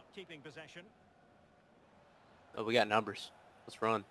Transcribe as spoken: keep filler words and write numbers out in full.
start keeping possession. Oh, we got numbers. Let's run.